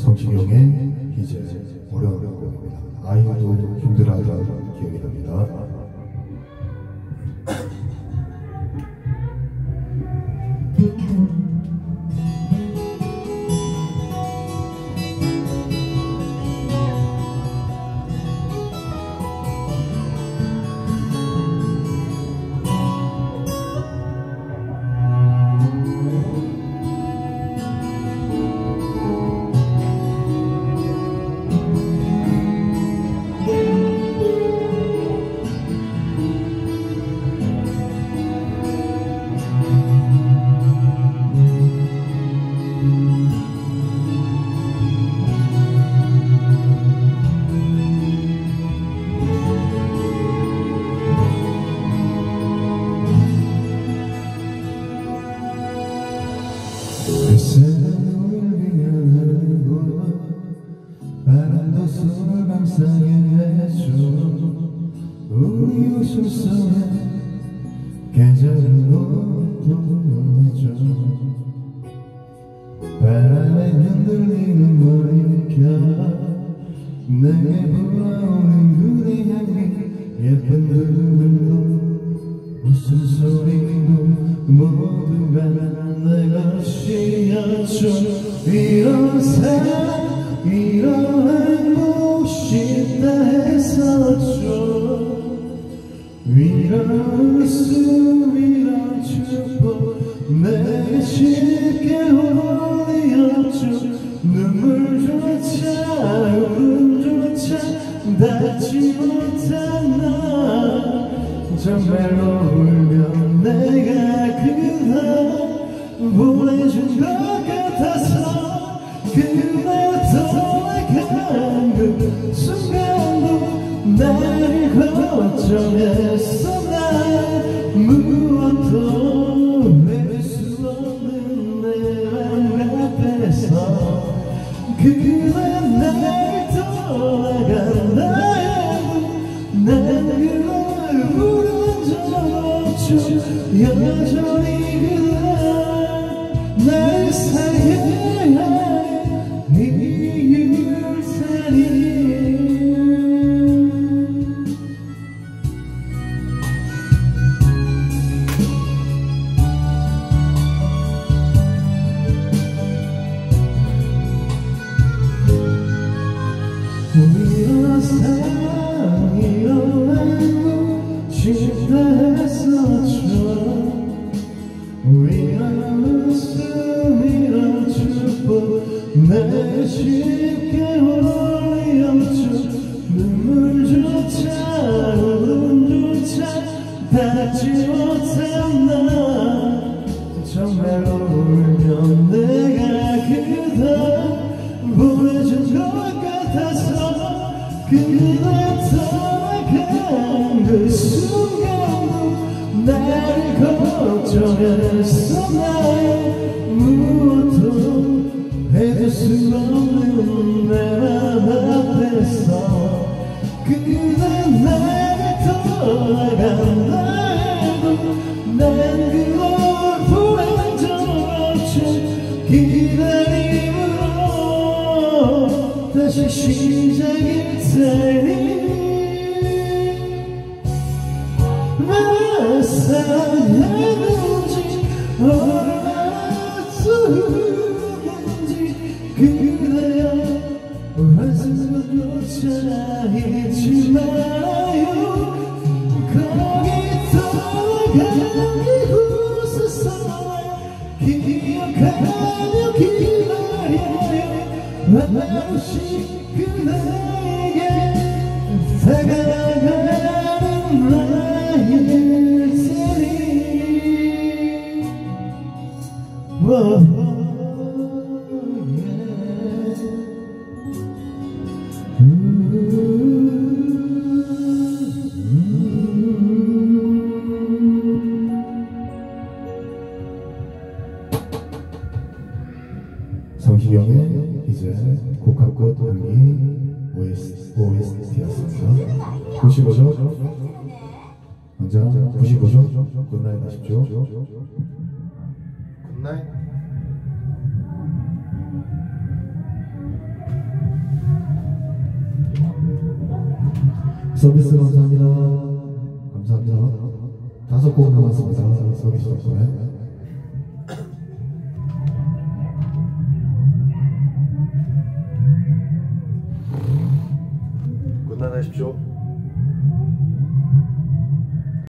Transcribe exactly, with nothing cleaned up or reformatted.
성시경의 이제 어려운 곡입니다. 아이도 힘들어하던 기억이 납니다. 바람도 손을 감싸게 해줘. 우리 웃음소리에 계절을 노래해줘. 바람에 흔들리는 머리결 내게 불어오는 그대 향기 예쁜 눈물로 웃음소리로 모두가 내 것이었죠. 이런 사랑 이런 행복 쉽다 했었죠. 이런 웃음 이런 축복 내게 쉽게 홀리었죠. 눈물조차 울음조차 닿지 못한 나 정말로 울면 내가 그날 보내준 것 같아서 그날 떠나간 그 순간도 나를 걱정했어. 난 무엇도 해줄 수 없는 내 맘 앞에서 그날 나를 떠나간 나에도 난 그날 부른 적 없죠. 여전히 그날 날 사랑해 우리가 사랑이란 말로 쉽다 했었죠. 우리가 웃음이란 축복 내게 쉽게 홀리었죠. 눈물조차 울음조차 닿지 못한 나 정말로 울면 내가 그날 보내준 것 같아서 그날 떠나간 그 순간도 나를 걱정했어. 난 무엇도 해줄 수 없는 내 맘 앞에서 그날 나를 떠나간 날도 난 그걸 보낸 적 없지. 기다림으로 다시 시작일 테니 날 사랑했는지 얼마나 쓰는지 그대여 한숨조차 잊지 말아요. 거기 떠나간 이곳에서 기억하며 기다려요. 한없이 그대에게 다가가는 나일 테니. oh, 성시경의 이제 곡합꽃 향기 오에스티였습니다. 구십오 점 먼저 구십오 점 굿나잇 하십시오. 굿나잇. 서비스 감사합니다. 감사합니다. 다섯 곡 남았습니다. 서비스 덕분에. 굿나잇 하십시오.